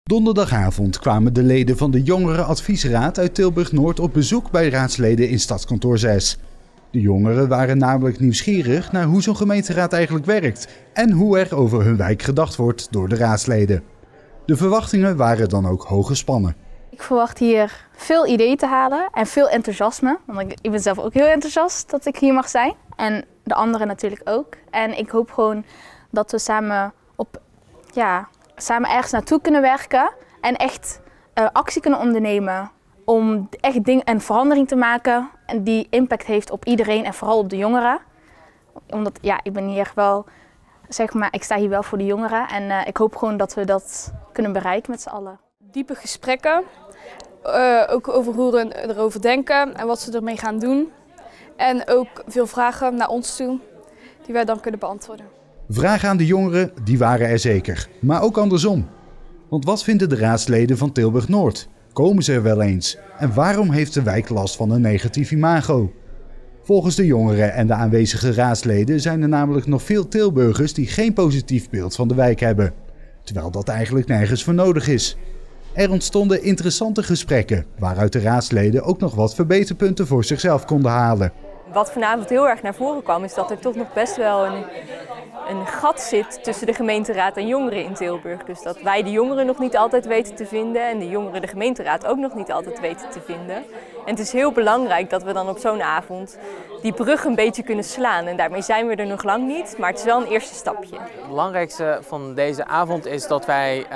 Donderdagavond kwamen de leden van de Jongerenadviesraad uit Tilburg-Noord op bezoek bij raadsleden in Stadskantoor 6. De jongeren waren namelijk nieuwsgierig naar hoe zo'n gemeenteraad eigenlijk werkt en hoe er over hun wijk gedacht wordt door de raadsleden. De verwachtingen waren dan ook hoog gespannen. Ik verwacht hier veel ideeën te halen en veel enthousiasme. Want ik ben zelf ook heel enthousiast dat ik hier mag zijn. En de anderen natuurlijk ook. En ik hoop gewoon dat we samen ergens naartoe kunnen werken. En echt actie kunnen ondernemen om echt een verandering te maken. En die impact heeft op iedereen en vooral op de jongeren. Omdat ik ben hier wel, ik sta hier wel voor de jongeren. En ik hoop gewoon dat we dat kunnen bereiken met z'n allen. Diepe gesprekken, ook over hoe we erover denken en wat ze ermee gaan doen. En ook veel vragen naar ons toe, die wij dan kunnen beantwoorden. Vragen aan de jongeren, die waren er zeker, maar ook andersom. Want wat vinden de raadsleden van Tilburg-Noord? Komen ze er wel eens? En waarom heeft de wijk last van een negatief imago? Volgens de jongeren en de aanwezige raadsleden zijn er namelijk nog veel Tilburgers die geen positief beeld van de wijk hebben. Terwijl dat eigenlijk nergens voor nodig is. Er ontstonden interessante gesprekken, waaruit de raadsleden ook nog wat verbeterpunten voor zichzelf konden halen. Wat vanavond heel erg naar voren kwam, is dat er toch nog best wel een gat zit tussen de gemeenteraad en jongeren in Tilburg. Dus dat wij de jongeren nog niet altijd weten te vinden en de jongeren de gemeenteraad ook nog niet altijd weten te vinden. En het is heel belangrijk dat we dan op zo'n avond die brug een beetje kunnen slaan. En daarmee zijn we er nog lang niet, maar het is wel een eerste stapje. Het belangrijkste van deze avond is dat wij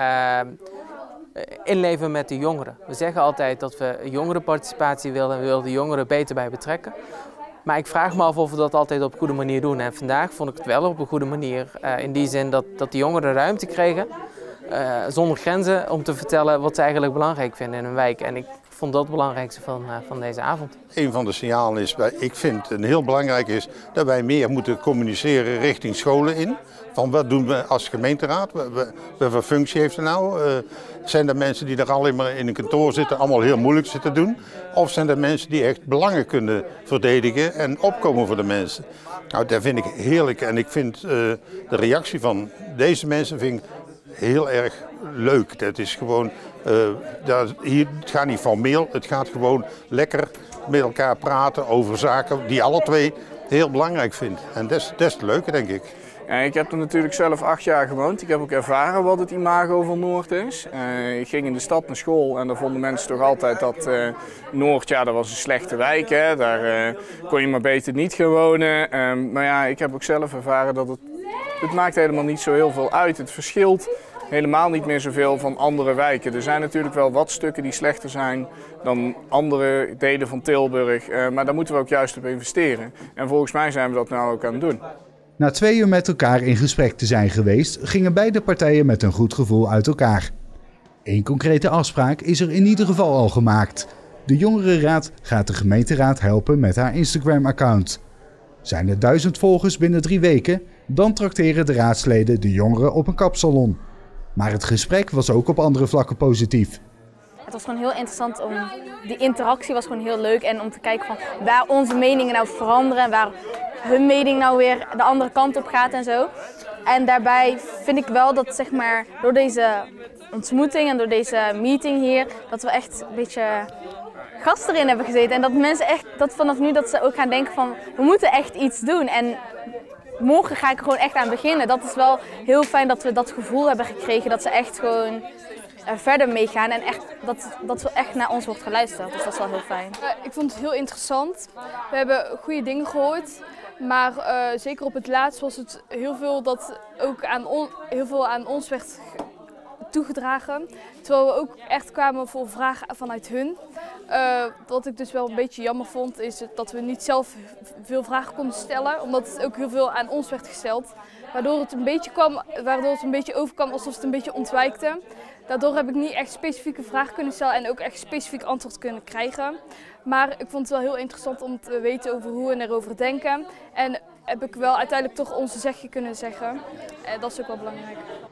inleven met de jongeren. We zeggen altijd dat we jongerenparticipatie willen en we willen de jongeren beter bij betrekken. Maar ik vraag me af of we dat altijd op een goede manier doen. En vandaag vond ik het wel op een goede manier. In die zin dat de jongeren ruimte kregen, zonder grenzen, om te vertellen wat ze eigenlijk belangrijk vinden in hun wijk. En ik vond dat het belangrijkste van deze avond. Een van de signalen is, ik vind een heel belangrijk is dat wij meer moeten communiceren richting scholen in. Van wat doen we als gemeenteraad? Welke functie heeft het nou? Zijn er mensen die er alleen maar in een kantoor zitten, allemaal heel moeilijk zitten doen? Of zijn er mensen die echt belangen kunnen verdedigen en opkomen voor de mensen? Nou, dat vind ik heerlijk en ik vind de reactie van deze mensen vind ik heel erg leuk. Dat is gewoon, het gaat niet formeel, het gaat gewoon lekker met elkaar praten over zaken die alle twee heel belangrijk vindt. En dat is het leuke, denk ik. Ja, ik heb er natuurlijk zelf 8 jaar gewoond. Ik heb ook ervaren wat het imago van Noord is. Ik ging in de stad naar school en daar vonden mensen toch altijd dat Noord, dat was een slechte wijk. Hè. Daar kon je maar beter niet gaan wonen. Maar ja, ik heb ook zelf ervaren dat het maakt helemaal niet zo heel veel uit. Het verschilt helemaal niet meer zoveel van andere wijken. Er zijn natuurlijk wel wat stukken die slechter zijn dan andere delen van Tilburg. Maar daar moeten we ook juist op investeren. En volgens mij zijn we dat nou ook aan het doen. Na 2 uur met elkaar in gesprek te zijn geweest, gingen beide partijen met een goed gevoel uit elkaar. Eén concrete afspraak is er in ieder geval al gemaakt. De Jongerenraad gaat de gemeenteraad helpen met haar Instagram-account. Zijn er 1000 volgers binnen 3 weken, dan trakteren de raadsleden de jongeren op een kapsalon. Maar het gesprek was ook op andere vlakken positief. Het was gewoon heel interessant die interactie was gewoon heel leuk en om te kijken van waar onze meningen nou veranderen en waar hun mening nou weer de andere kant op gaat en zo. En daarbij vind ik wel dat door deze ontmoeting en door deze meeting hier, dat we echt een beetje gas erin hebben gezeten. En dat mensen echt, dat vanaf nu dat ze ook gaan denken van we moeten echt iets doen. En morgen ga ik er gewoon echt aan beginnen. Dat is wel heel fijn dat we dat gevoel hebben gekregen dat ze echt gewoon verder meegaan en echt, dat we echt naar ons wordt geluisterd. Dus dat is wel heel fijn. Ik vond het heel interessant. We hebben goede dingen gehoord. Maar zeker op het laatst was het heel veel dat ook heel veel aan ons werd toegedragen. Terwijl we ook echt kwamen voor vragen vanuit hun. Wat ik dus wel een beetje jammer vond is dat we niet zelf veel vragen konden stellen. Omdat het ook heel veel aan ons werd gesteld. Waardoor het een beetje overkwam alsof het een beetje ontwijkte. Daardoor heb ik niet echt specifieke vragen kunnen stellen en ook echt specifiek antwoord kunnen krijgen. Maar ik vond het wel heel interessant om te weten over hoe we erover denken. En heb ik wel uiteindelijk toch onze zegje kunnen zeggen. Dat is ook wel belangrijk.